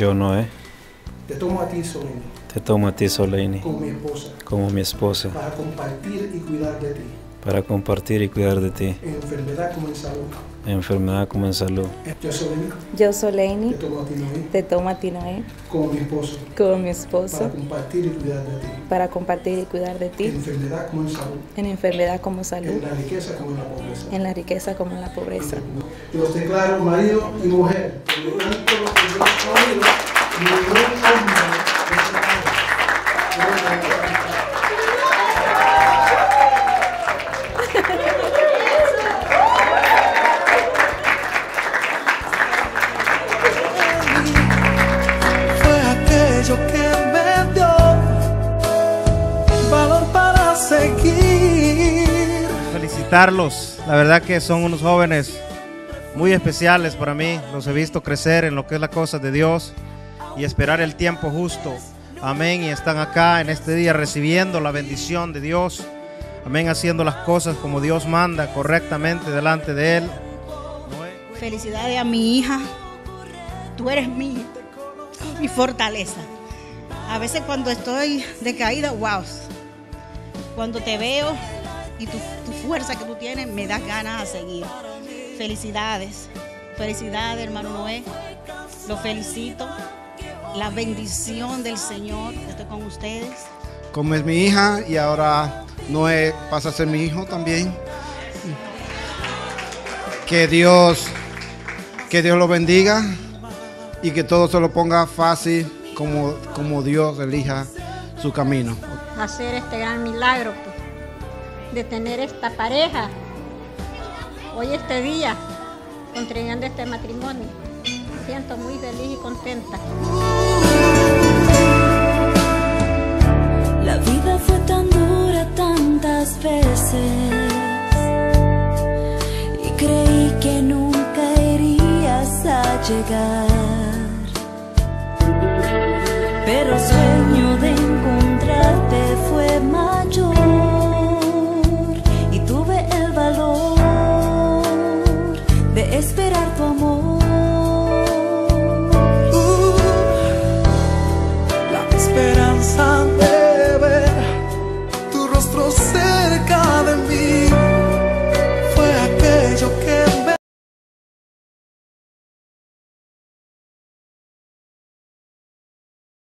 Yo, Noé, te tomo a ti, Soleini, te tomo a ti, Soleini, como mi esposa, para compartir y cuidar de ti, para compartir y cuidar de ti, en enfermedad como en salud. en enfermedad como en salud. Yo, Soleini, te tomo a ti, Noé, como mi esposo, para compartir y cuidar de ti, en enfermedad como en salud, en enfermedad como salud, en la riqueza como en la pobreza. en la riqueza como en la pobreza. Yo os declaro marido y mujer. Fue aquello que me dio valor para seguir. Felicitarlos, la verdad que son unos jóvenes muy especiales para mí. Los he visto crecer en lo que es la cosa de Dios y esperar el tiempo justo. Amén. Y están acá en este día recibiendo la bendición de Dios. Amén. Haciendo las cosas como Dios manda, correctamente delante de Él. Felicidades a mi hija. Tú eres mi fortaleza. A veces cuando estoy decaída, wow. Cuando te veo y tu fuerza que tú tienes, me das ganas de seguir. Felicidades. Felicidades, hermano Noé. Lo felicito. La bendición del Señor esté con ustedes. Como es mi hija y ahora Noé pasa a ser mi hijo también. Que Dios lo bendiga y que todo se lo ponga fácil como Dios elija su camino. Hacer este gran milagro pues, de tener esta pareja hoy este día entregando este matrimonio. Me siento muy feliz y contenta. La vida fue tan dura tantas veces y creí que nunca irías a llegar, pero